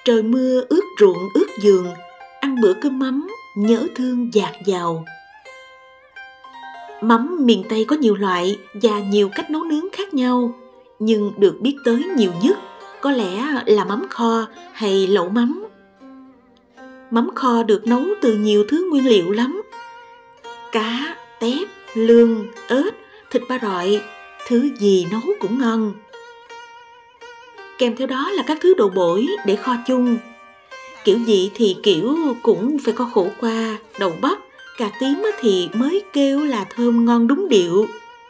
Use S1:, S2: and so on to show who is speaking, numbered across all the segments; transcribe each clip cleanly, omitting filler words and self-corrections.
S1: Trời mưa ướt ruộng ướt giường, ăn bữa cơm mắm, nhớ thương dạt dào. Mắm miền Tây có nhiều loại và nhiều cách nấu nướng khác nhau, nhưng được biết tới nhiều nhất có lẽ là mắm kho hay lẩu mắm. Mắm kho được nấu từ nhiều thứ nguyên liệu lắm: cá, tép, lương, ớt, thịt ba rọi, thứ gì nấu cũng ngon. Kèm theo đó là các thứ đồ bổi để kho chung. Kiểu gì thì kiểu cũng phải có khổ qua, đậu bắp, cà tím thì mới kêu là thơm ngon đúng điệu.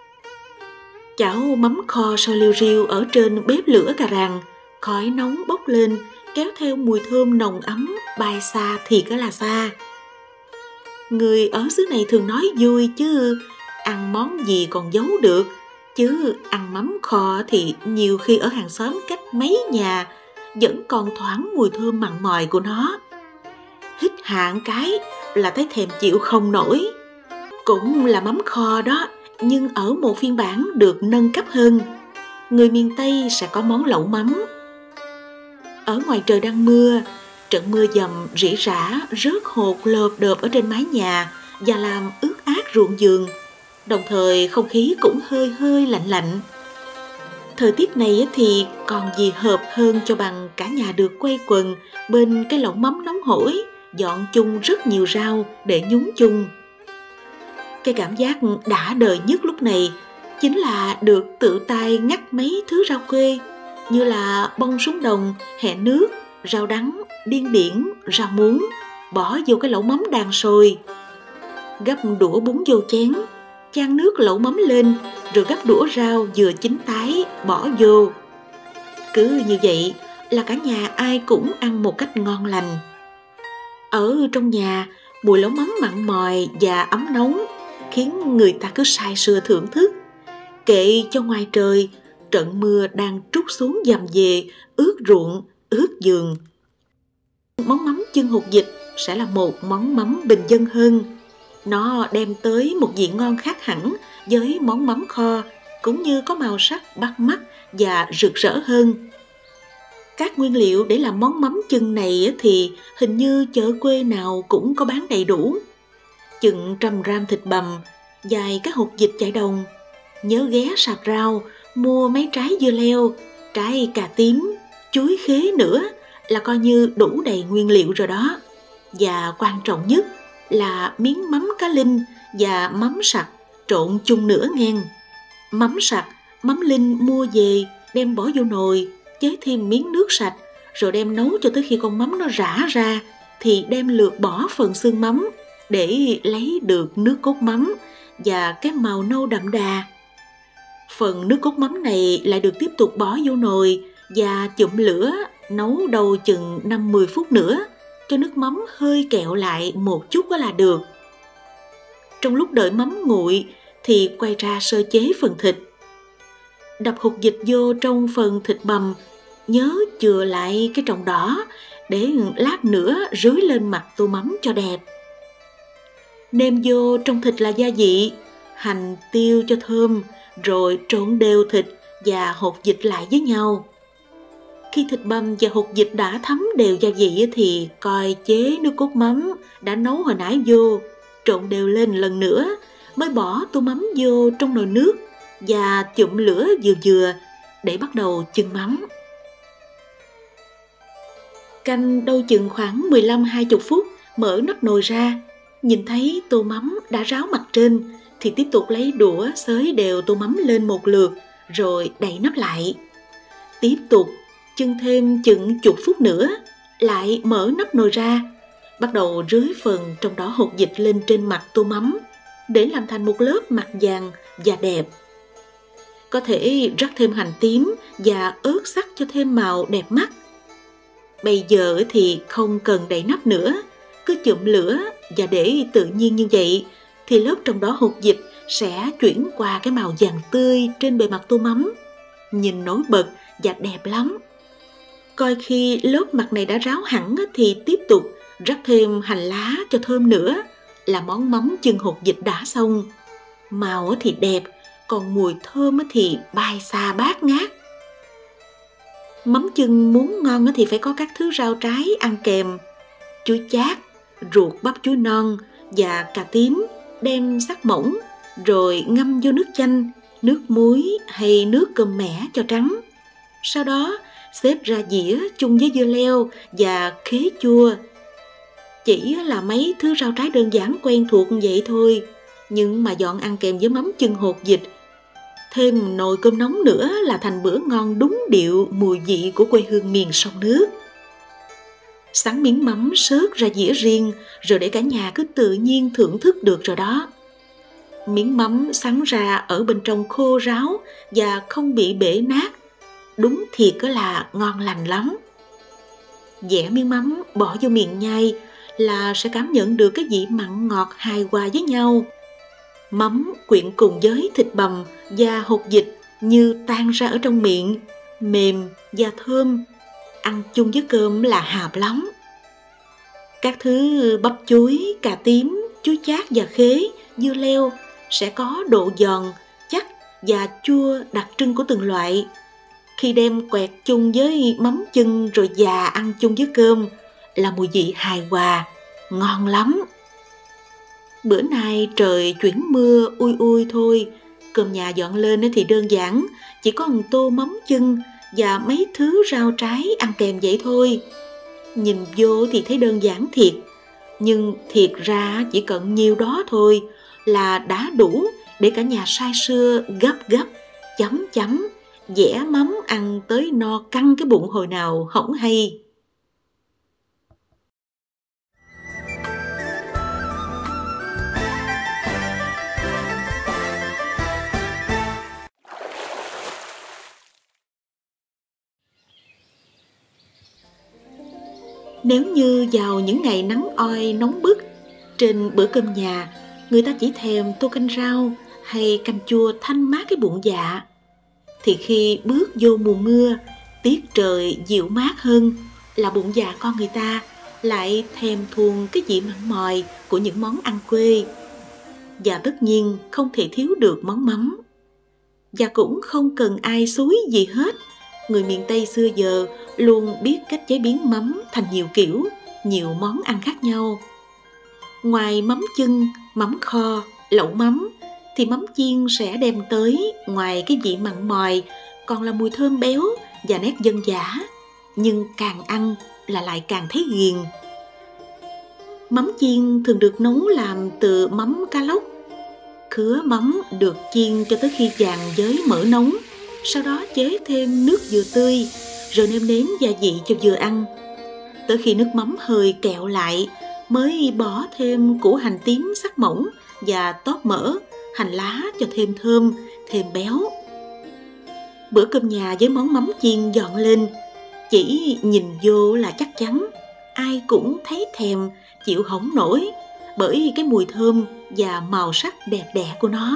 S1: Chảo mắm kho sôi liu riu ở trên bếp lửa cà ràng, khói nóng bốc lên, kéo theo mùi thơm nồng ấm bay xa thiệt là xa. Người ở xứ này thường nói vui chứ ăn món gì còn giấu được, chứ ăn mắm kho thì nhiều khi ở hàng xóm cách mấy nhà vẫn còn thoảng mùi thơm mặn mòi của nó. Hít hạn cái là thấy thèm chịu không nổi. Cũng là mắm kho đó, nhưng ở một phiên bản được nâng cấp hơn. Người miền Tây sẽ có món lẩu mắm. Ở ngoài trời đang mưa, trận mưa dầm rỉ rả rớt hột lợp đợp ở trên mái nhà và làm ướt át ruộng vườn. Đồng thời không khí cũng hơi hơi lạnh lạnh. Thời tiết này thì còn gì hợp hơn cho bằng cả nhà được quây quần bên cái lẩu mắm nóng hổi, dọn chung rất nhiều rau để nhúng chung. Cái cảm giác đã đời nhất lúc này chính là được tự tay ngắt mấy thứ rau quê như là bông súng đồng, hẹ nước, rau đắng, điên điển, rau muống, bỏ vô cái lẩu mắm đang sôi. Gắp đũa bún vô chén, chan nước lẩu mắm lên, rồi gắp đũa rau vừa chín tái bỏ vô. Cứ như vậy là cả nhà ai cũng ăn một cách ngon lành. Ở trong nhà, mùi lẩu mắm mặn mòi và ấm nóng khiến người ta cứ say sưa thưởng thức. Kệ cho ngoài trời, trận mưa đang trút xuống dầm về, ướt ruộng, ướt giường. Món mắm chân hột vịt sẽ là một món mắm bình dân hơn. Nó đem tới một vị ngon khác hẳn với món mắm kho, cũng như có màu sắc bắt mắt và rực rỡ hơn. Các nguyên liệu để làm món mắm chân này thì hình như chợ quê nào cũng có bán đầy đủ. Chừng 100 gram thịt bằm, vài cái hột vịt chạy đồng. Nhớ ghé sạp rau, mua mấy trái dưa leo, trái cà tím, chuối khế nữa là coi như đủ đầy nguyên liệu rồi đó. Và quan trọng nhất là miếng mắm cá linh và mắm sặc trộn chung nữa ngang. Mắm sặc, mắm linh mua về đem bỏ vô nồi, chế thêm miếng nước sạch, rồi đem nấu cho tới khi con mắm nó rã ra thì đem lượt bỏ phần xương mắm để lấy được nước cốt mắm và cái màu nâu đậm đà. Phần nước cốt mắm này lại được tiếp tục bỏ vô nồi và chụm lửa nấu đầu chừng 5-10 phút nữa cho nước mắm hơi kẹo lại một chút là được. Trong lúc đợi mắm nguội thì quay ra sơ chế phần thịt. Đập hột vịt vô trong phần thịt bằm, nhớ chừa lại cái tròng đỏ để lát nữa rưới lên mặt tô mắm cho đẹp. Nêm vô trong thịt là gia vị, hành tiêu cho thơm, rồi trộn đều thịt và hột vịt lại với nhau. Khi thịt bằm và hột vịt đã thấm đều gia vị thì coi chế nước cốt mắm đã nấu hồi nãy vô, trộn đều lên lần nữa, mới bỏ tô mắm vô trong nồi nước và chụm lửa vừa vừa để bắt đầu chưng mắm. Canh đâu chừng khoảng 15-20 phút, mở nắp nồi ra, nhìn thấy tô mắm đã ráo mặt trên thì tiếp tục lấy đũa xới đều tô mắm lên một lượt rồi đậy nắp lại. Tiếp tục chưng thêm chừng chục phút nữa, lại mở nắp nồi ra, bắt đầu rưới phần trong đó hột vịt lên trên mặt tô mắm để làm thành một lớp mặt vàng và đẹp. Có thể rắc thêm hành tím và ớt sắc cho thêm màu đẹp mắt. Bây giờ thì không cần đậy nắp nữa, cứ chụm lửa và để tự nhiên như vậy thì lớp trong đó hột vịt sẽ chuyển qua cái màu vàng tươi trên bề mặt tô mắm, nhìn nổi bật và đẹp lắm. Coi khi lớp mặt này đã ráo hẳn thì tiếp tục rắc thêm hành lá cho thơm nữa là món mắm chân hột vịt đã xong. Màu thì đẹp, còn mùi thơm thì bay xa bát ngát. Mắm chưng muốn ngon thì phải có các thứ rau trái ăn kèm: chuối chát, ruột bắp chuối non và cà tím đem sắc mỏng, rồi ngâm vô nước chanh, nước muối hay nước cơm mẻ cho trắng. Sau đó xếp ra dĩa chung với dưa leo và khế chua. Chỉ là mấy thứ rau trái đơn giản quen thuộc vậy thôi, nhưng mà dọn ăn kèm với mắm chưng hột vịt, thêm nồi cơm nóng nữa là thành bữa ngon đúng điệu mùi vị của quê hương miền sông nước. Sắn miếng mắm xớt ra dĩa riêng, rồi để cả nhà cứ tự nhiên thưởng thức được rồi đó. Miếng mắm sắn ra ở bên trong khô ráo và không bị bể nát, đúng thiệt là ngon lành lắm. Dẻ miếng mắm bỏ vô miệng nhai là sẽ cảm nhận được cái vị mặn ngọt hài hòa với nhau. Mắm quyện cùng với thịt bằm và hột vịt như tan ra ở trong miệng, mềm và thơm, ăn chung với cơm là hợp lắm. Các thứ bắp chuối, cà tím, chuối chát và khế, dưa leo sẽ có độ giòn, chắc và chua đặc trưng của từng loại. Khi đem quẹt chung với mắm chưng rồi già ăn chung với cơm là mùi vị hài hòa, ngon lắm. Bữa nay trời chuyển mưa ui ui thôi, cơm nhà dọn lên thì đơn giản, chỉ có một tô mắm chưng và mấy thứ rau trái ăn kèm vậy thôi. Nhìn vô thì thấy đơn giản thiệt, nhưng thiệt ra chỉ cần nhiêu đó thôi là đã đủ để cả nhà say sưa gấp gấp, chấm chấm, dẻ mắm ăn tới no căng cái bụng hồi nào hổng hay. Nếu như vào những ngày nắng oi nóng bức, trên bữa cơm nhà, người ta chỉ thèm tô canh rau hay canh chua thanh mát cái bụng dạ, thì khi bước vô mùa mưa, tiết trời dịu mát hơn là bụng dạ con người ta lại thèm thuồng cái vị mặn mòi của những món ăn quê. Và tất nhiên không thể thiếu được món mắm. Và cũng không cần ai xúi gì hết, người miền Tây xưa giờ luôn biết cách chế biến mắm thành nhiều kiểu, nhiều món ăn khác nhau. Ngoài mắm chưng, mắm kho, lẩu mắm, thì mắm chiên sẽ đem tới, ngoài cái vị mặn mòi, còn là mùi thơm béo và nét dân dã, nhưng càng ăn là lại càng thấy ghiền. Mắm chiên thường được nấu làm từ mắm cá lóc. Khứa mắm được chiên cho tới khi vàng với mỡ nóng, sau đó chế thêm nước dừa tươi, rồi nêm nếm gia vị cho vừa ăn. Tới khi nước mắm hơi kẹo lại, mới bỏ thêm củ hành tím sắc mỏng và tóp mỡ, hành lá cho thêm thơm, thêm béo. Bữa cơm nhà với món mắm chiên dọn lên, chỉ nhìn vô là chắc chắn ai cũng thấy thèm, chịu hỏng nổi, bởi cái mùi thơm và màu sắc đẹp đẽ của nó.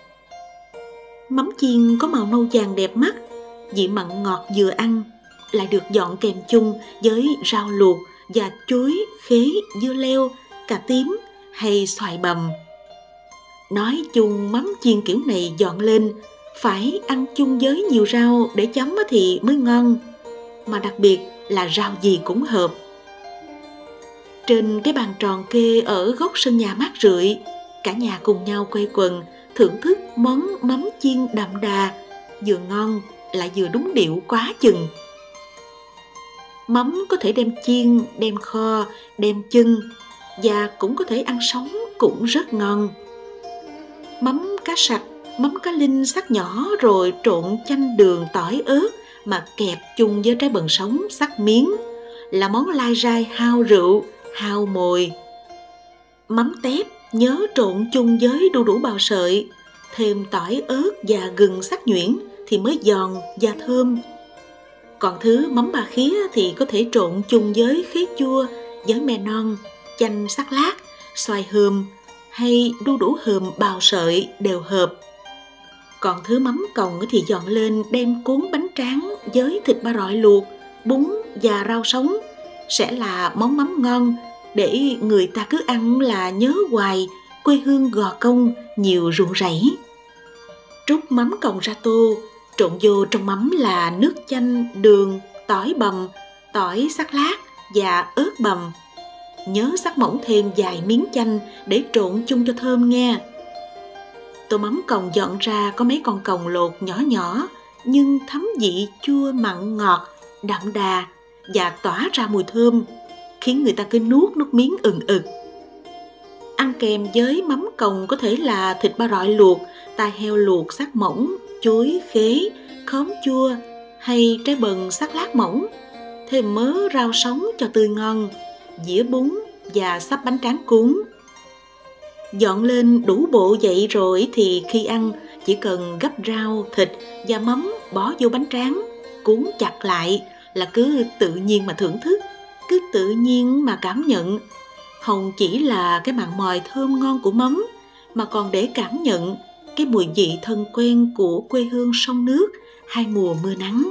S1: Mắm chiên có màu nâu vàng đẹp mắt, vị mặn ngọt vừa ăn, lại được dọn kèm chung với rau luộc và chuối, khế, dưa leo, cà tím hay xoài bằm. Nói chung mắm chiên kiểu này dọn lên phải ăn chung với nhiều rau để chấm thì mới ngon, mà đặc biệt là rau gì cũng hợp. Trên cái bàn tròn kê ở góc sân nhà mát rượi, cả nhà cùng nhau quây quần thưởng thức món mắm chiên đậm đà, vừa ngon lại vừa đúng điệu quá chừng. Mắm có thể đem chiên, đem kho, đem chưng, và cũng có thể ăn sống cũng rất ngon. Mắm cá sặc, mắm cá linh sắc nhỏ rồi trộn chanh đường tỏi ớt mà kẹp chung với trái bần sống sắc miếng là món lai rai hao rượu, hao mồi. Mắm tép nhớ trộn chung với đu đủ bào sợi, thêm tỏi ớt và gừng sắc nhuyễn thì mới giòn và thơm. Còn thứ mắm bà khía thì có thể trộn chung với khế chua, với me non, chanh sắc lát, xoài hườm hay đu đủ hườm bào sợi đều hợp. Còn thứ mắm còng thì dọn lên đem cuốn bánh tráng với thịt ba rọi luộc, bún và rau sống sẽ là món mắm ngon để người ta cứ ăn là nhớ hoài quê hương Gò Công nhiều ruộng rẫy. Trút mắm còng ra tô, trộn vô trong mắm là nước chanh, đường, tỏi bằm, tỏi sắc lát và ớt bằm. Nhớ xắt mỏng thêm vài miếng chanh để trộn chung cho thơm nghe. Tô mắm còng dọn ra có mấy con còng lột nhỏ nhỏ, nhưng thấm vị chua mặn ngọt, đậm đà và tỏa ra mùi thơm, khiến người ta cứ nuốt nước miếng ừng ực. Ăn kèm với mắm còng có thể là thịt ba rọi luộc, tai heo luộc sắc mỏng, chuối, khế, khóm chua hay trái bần sắc lát mỏng, thêm mớ rau sống cho tươi ngon, dĩa bún và sắp bánh tráng cuốn. Dọn lên đủ bộ vậy rồi thì khi ăn chỉ cần gắp rau, thịt và mắm bỏ vô bánh tráng, cuốn chặt lại là cứ tự nhiên mà thưởng thức, cứ tự nhiên mà cảm nhận. Không chỉ là cái mặn mòi thơm ngon của mắm, mà còn để cảm nhận cái mùi vị thân quen của quê hương sông nước hai mùa mưa nắng.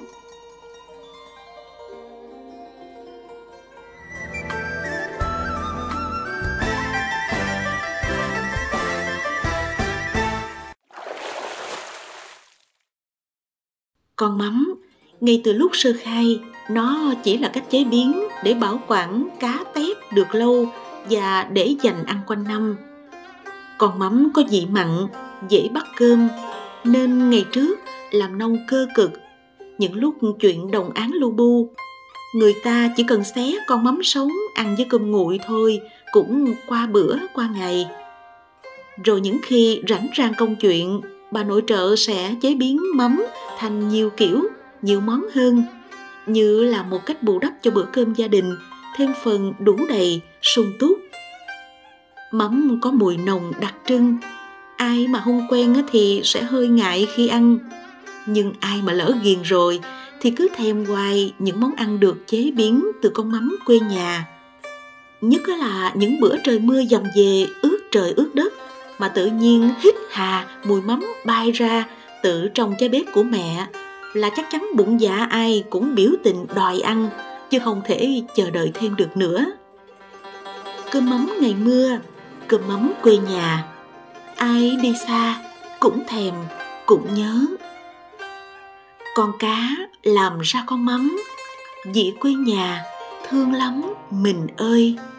S1: Con mắm, ngay từ lúc sơ khai, nó chỉ là cách chế biến để bảo quản cá tép được lâu và để dành ăn quanh năm. Con mắm có vị mặn, dễ bắt cơm, nên ngày trước làm nông cơ cực. Những lúc chuyện đồng áng lu bu, người ta chỉ cần xé con mắm sống ăn với cơm nguội thôi cũng qua bữa qua ngày. Rồi những khi rảnh rang công chuyện, bà nội trợ sẽ chế biến mắm thành nhiều kiểu, nhiều món hơn, như là một cách bù đắp cho bữa cơm gia đình, thêm phần đủ đầy, sung túc. Mắm có mùi nồng đặc trưng, ai mà không quen thì sẽ hơi ngại khi ăn. Nhưng ai mà lỡ ghiền rồi thì cứ thèm hoài những món ăn được chế biến từ con mắm quê nhà. Nhất là những bữa trời mưa dầm về, ướt trời ướt đất, mà tự nhiên hít hà mùi mắm bay ra từ trong cái bếp của mẹ, là chắc chắn bụng dạ ai cũng biểu tình đòi ăn, chứ không thể chờ đợi thêm được nữa. Cơm mắm ngày mưa, cơm mắm quê nhà, ai đi xa cũng thèm, cũng nhớ. Con cá làm ra con mắm, vị quê nhà thương lắm mình ơi.